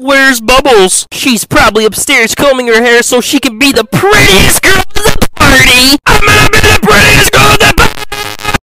Where's Bubbles? She's probably upstairs combing her hair so she can be the prettiest girl